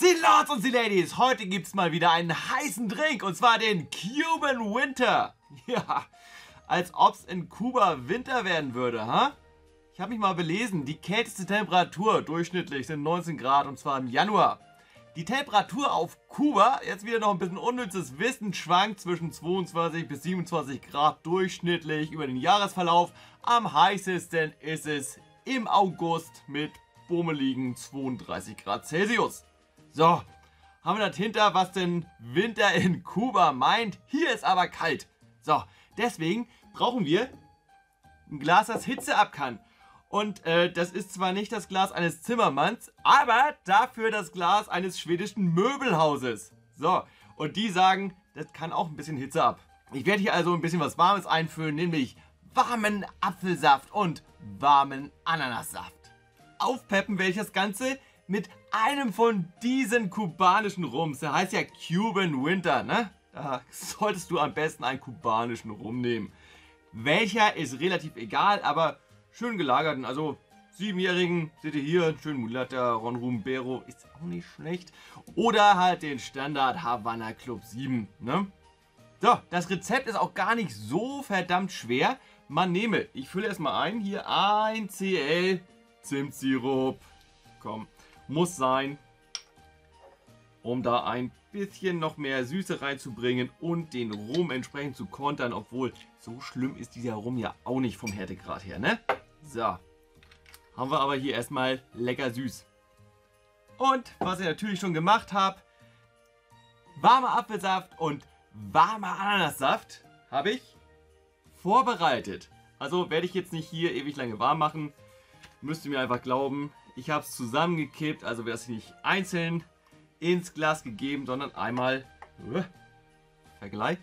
Sie Lords und Sie Ladies, heute gibt's mal wieder einen heißen Drink und zwar den Cuban Winter. Ja, als ob's in Kuba Winter werden würde, ha? Ich habe mich mal belesen, die kälteste Temperatur durchschnittlich sind 19 Grad und zwar im Januar. Die Temperatur auf Kuba, jetzt wieder noch ein bisschen unnützes Wissen, schwankt zwischen 22 bis 27 Grad durchschnittlich über den Jahresverlauf. Am heißesten ist es im August mit bummeligen 32 Grad Celsius. So, haben wir dahinter, was denn Winter in Kuba meint. Hier ist aber kalt. So, deswegen brauchen wir ein Glas, das Hitze ab kann. Und das ist zwar nicht das Glas eines Zimmermanns, aber dafür das Glas eines schwedischen Möbelhauses. So, und die sagen, das kann auch ein bisschen Hitze ab. Ich werde hier also ein bisschen was Warmes einfüllen, nämlich warmen Apfelsaft und warmen Ananassaft. Aufpeppen werde ich das Ganze mit einem von diesen kubanischen Rums. Der heißt ja Cuban Winter, ne? Da solltest du am besten einen kubanischen Rum nehmen. Welcher ist relativ egal, aber schön gelagerten, also 7-jährigen, seht ihr hier, schön Mulatta, Ron Rumbero, ist auch nicht schlecht. Oder halt den Standard Havana Club 7, ne? So, das Rezept ist auch gar nicht so verdammt schwer. Man nehme, ich fülle erstmal ein, hier 1 cl Zimtsirup, komm, muss sein, um da ein bisschen noch mehr Süße reinzubringen und den Rum entsprechend zu kontern, obwohl so schlimm ist dieser Rum ja auch nicht vom Härtegrad her, ne? So, haben wir aber hier erstmal lecker süß. Und was ich natürlich schon gemacht habe, warmer Apfelsaft und warmer Ananassaft habe ich vorbereitet. Also werde ich jetzt nicht hier ewig lange warm machen, müsst ihr mir einfach glauben. Ich habe es zusammengekippt, also werde es nicht einzeln ins Glas gegeben, sondern einmal, Vergleich,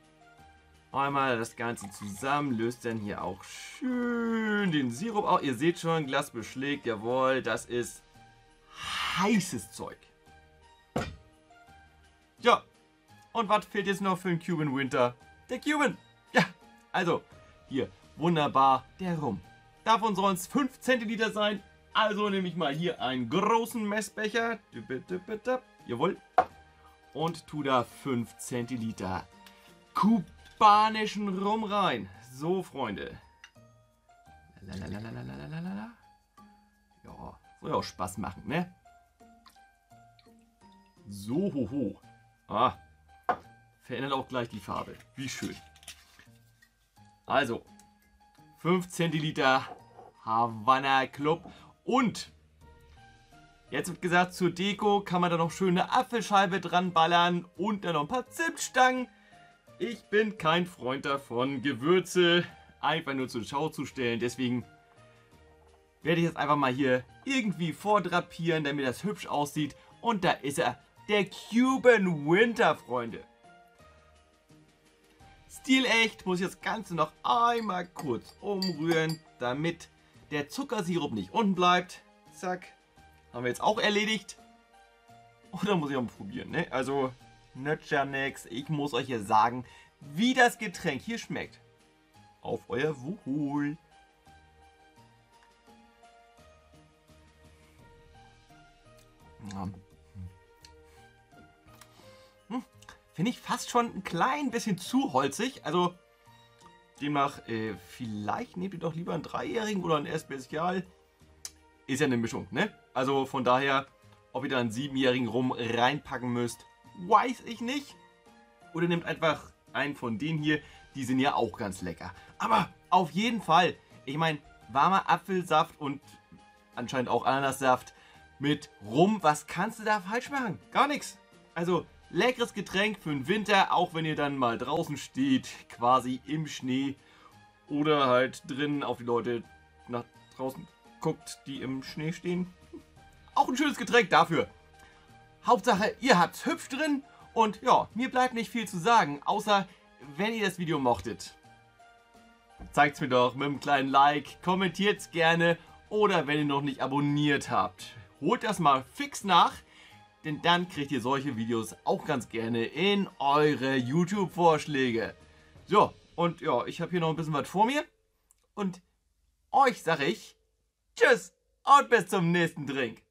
einmal das Ganze zusammen, löst dann hier auch schön den Sirup auf. Ihr seht schon, Glas beschlägt, jawohl, das ist heißes Zeug. Ja, und was fehlt jetzt noch für den Cuban Winter? Der Cuban! Ja, also, hier, wunderbar, der Rum. Davon sollen es 5 Zentiliter sein. Also nehme ich mal hier einen großen Messbecher. Jawohl. Und tue da 5 Zentiliter kubanischen Rum rein. So, Freunde. Ja, soll ja auch Spaß machen, ne? So, hoho. Ah, verändert auch gleich die Farbe. Wie schön. Also, 5 Zentiliter Havana Club. Und jetzt wird gesagt, zur Deko kann man da noch schöne Apfelscheibe dran ballern und dann noch ein paar Zimtstangen. Ich bin kein Freund davon, Gewürze einfach nur zur Schau zu stellen. Deswegen werde ich jetzt einfach mal hier irgendwie vordrapieren, damit das hübsch aussieht. Und da ist er, der Cuban Winter, Freunde. Stilecht, muss ich das Ganze noch einmal kurz umrühren, damit der Zuckersirup nicht unten bleibt. Zack. Haben wir jetzt auch erledigt. Oder muss ich auch mal probieren, ne? Also, nützt ja nix. Ich muss euch hier sagen, wie das Getränk hier schmeckt. Auf euer Wohl. Finde ich fast schon ein klein bisschen zu holzig. Also, demnach, vielleicht nehmt ihr doch lieber einen 3-jährigen oder einen Especial. Ist ja eine Mischung, ne? Also von daher, ob ihr da einen 7-jährigen Rum reinpacken müsst, weiß ich nicht. Oder nehmt einfach einen von denen hier, die sind ja auch ganz lecker. Aber auf jeden Fall, ich meine, warmer Apfelsaft und anscheinend auch Ananassaft mit Rum, was kannst du da falsch machen? Gar nichts. Also, leckeres Getränk für den Winter, auch wenn ihr dann mal draußen steht, quasi im Schnee. Oder halt drinnen auf die Leute nach draußen guckt, die im Schnee stehen. Auch ein schönes Getränk dafür. Hauptsache, ihr habt's hübsch drin. Und ja, mir bleibt nicht viel zu sagen, außer wenn ihr das Video mochtet. Zeigt's mir doch mit einem kleinen Like, kommentiert's gerne. Oder wenn ihr noch nicht abonniert habt, holt das mal fix nach. Denn dann kriegt ihr solche Videos auch ganz gerne in eure YouTube-Vorschläge. So, und ja, ich habe hier noch ein bisschen was vor mir. Und euch sage ich Tschüss und bis zum nächsten Drink.